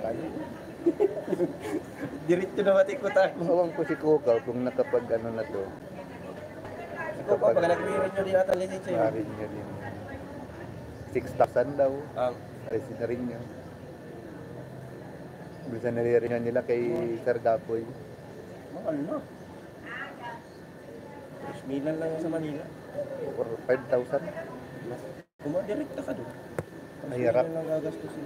ano. Diretso na matikutan. Mawang ko si Kukaw kung nakapag ano na to. Ikaw pa, pag nag-renew din ata lisensya yun. Marin nyo din. 6,000 daw. Resin na rin nyo. Bisa naririn nila kay Sir Gapoy. Mahal na. 3 million lang yan sa Manila. Or 5,000. Direkta ka doon. Ay, harap. 3 million lang gagastusin.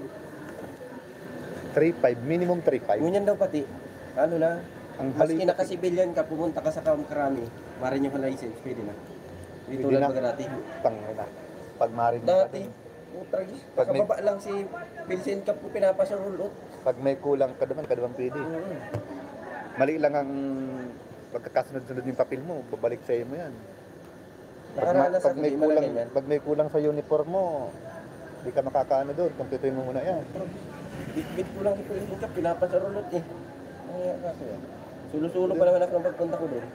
3,500. Minimum 3,500. Ngunyan daw pati. Ano na? Ang Maski hali- naka-civilian ka, pumunta ka sa Kamkrami, marin yung license, pwede na. Hindi Pwede tulad na. pag dati. Tangina. Pag marin Dati, utragis. Pag may- Kakababa lang si Vincent Cap po pinapasa rulot. Pag may kulang ka naman pwede. Mali lang ang pagkakasunod-sunod yung papel mo, babalik sa iyo mo yan. Nakaranas Pag ako, may di man lang kulang, ganyan. pag may kulang sa uniform mo, di ka makakaano doon, kumpletuhin mo muna yan. Bit-bit ko lang si Vincent Cap, pinapasa rulot eh. Ay, kaso yan. Sulo-sulo pa naman ako ng pagpunta ko doon.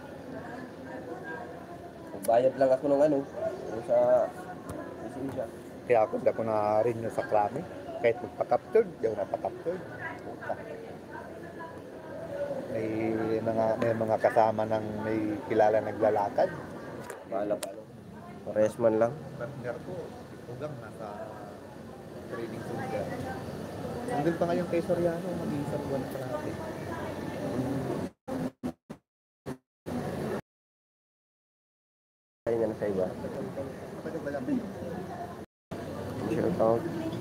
Bayad lang ako ng ano, yung sa lisensya. Kaya ako hindi ako na-renew sa Krami. Kahit magpa-captured, di ako napaka-captured. Puta. May mga kasama ng may kilala naglalakad. Bahala pa. Parehas man lang. Partner ko, itugang nasa training center. Nandun pa ngayon kay Soriano, mag-iisang buwan na kalahati. Kaya nga na sa iba. Matagal ba lang? Shout out.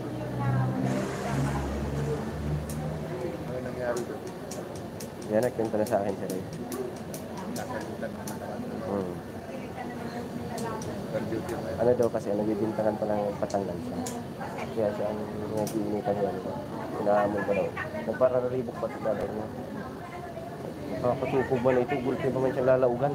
Ano nangyari doon? Yan, nagkwento na sa akin siya rin. Nakalimutan na nakaraan. Duty mo yan. Ano daw kasi, nagbibintangan pa ng Patangal siya. Kaya siya ang nag-iinitan niya. Pinahamon pa daw. Nagpararibok pa siya daw niya. Nakakatukog ba na ito? Gulpi pa man siyang lalaugan.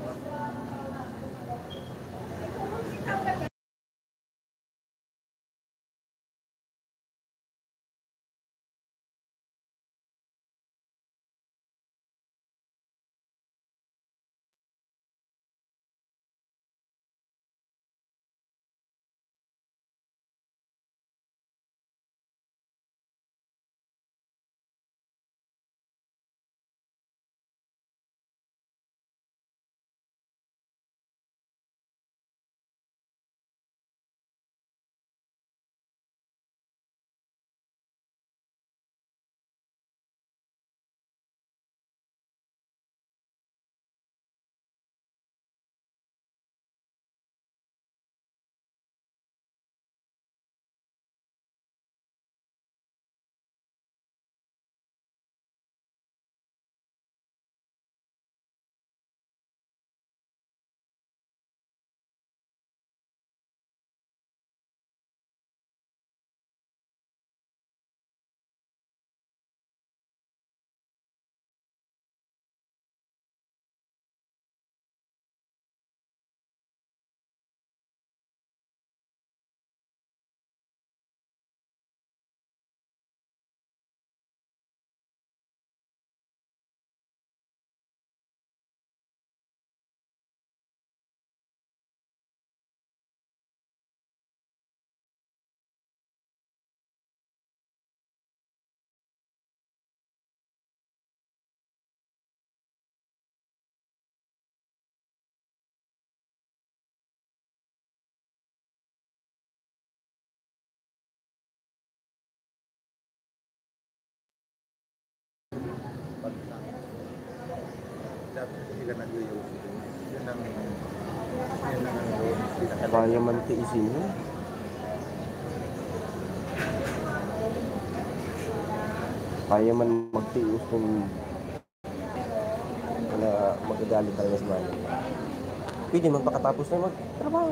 Dapat sila nag-uyos. Yun ang pinaka- Kaya man tiisin yun. Kaya man magtiis kung wala magagalit talaga sa bayan. Pwede man pagkatapos na magtrabaho.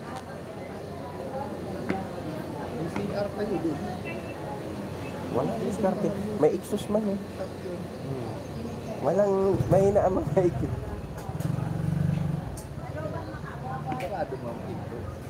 Yung CR pa yun doon. Wala diskarte. May exhaust man eh. Walang mahina ang mga exhaust. Sarado mo ang pinto.